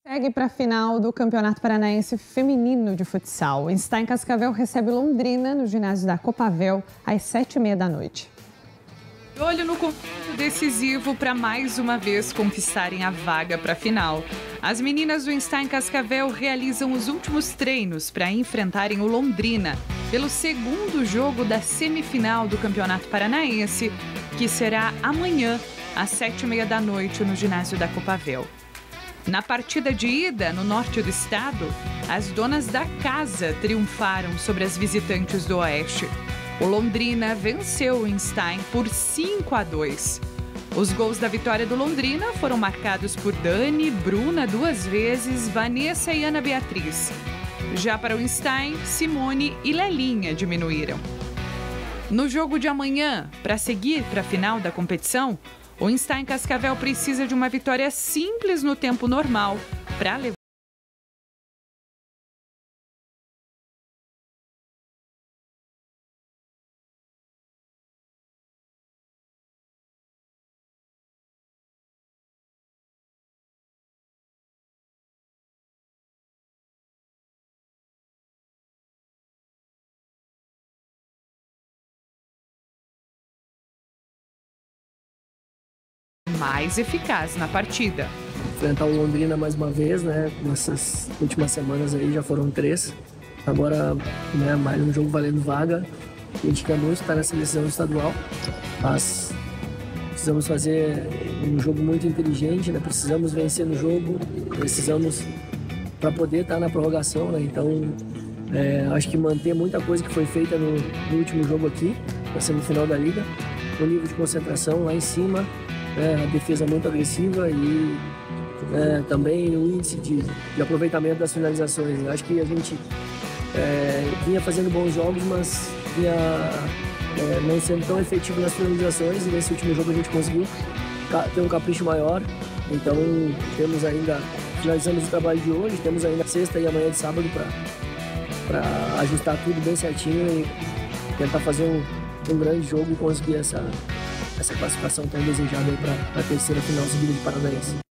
Segue para a final do Campeonato Paranaense Feminino de Futsal. O Stein Cascavel recebe Londrina no ginásio da Copavel às 7h30 da noite. Olho no confronto decisivo para mais uma vez conquistarem a vaga para a final. As meninas do Stein Cascavel realizam os últimos treinos para enfrentarem o Londrina pelo segundo jogo da semifinal do Campeonato Paranaense, que será amanhã às 7h30 da noite no ginásio da Copavel. Na partida de ida, no norte do estado, as donas da casa triunfaram sobre as visitantes do Oeste. O Londrina venceu o Stein por 5-2. Os gols da vitória do Londrina foram marcados por Dani, Bruna 2 vezes, Vanessa e Ana Beatriz. Já para o Stein, Simone e Lelinha diminuíram. No jogo de amanhã, para seguir para a final da competição, o Stein Cascavel precisa de uma vitória simples no tempo normal para levar mais eficaz na partida. Enfrentar o Londrina mais uma vez, né? Nessas últimas semanas aí já foram 3. Agora, né, mais um jogo valendo vaga. A gente quer muito estar nessa decisão estadual, mas precisamos fazer um jogo muito inteligente, né? Precisamos vencer no jogo, precisamos para poder estar na prorrogação, né? Então, acho que manter muita coisa que foi feita no último jogo aqui, na semifinal da Liga, o nível de concentração lá em cima, a defesa muito agressiva e também o índice de aproveitamento das finalizações. Acho que a gente vinha fazendo bons jogos, mas vinha não sendo tão efetivo nas finalizações, e nesse último jogo a gente conseguiu ter um capricho maior. Então finalizamos o trabalho de hoje, temos ainda sexta e amanhã de sábado para ajustar tudo bem certinho e tentar fazer um grande jogo e conseguir essa classificação tão desejada para a terceira final seguida de Paranaense.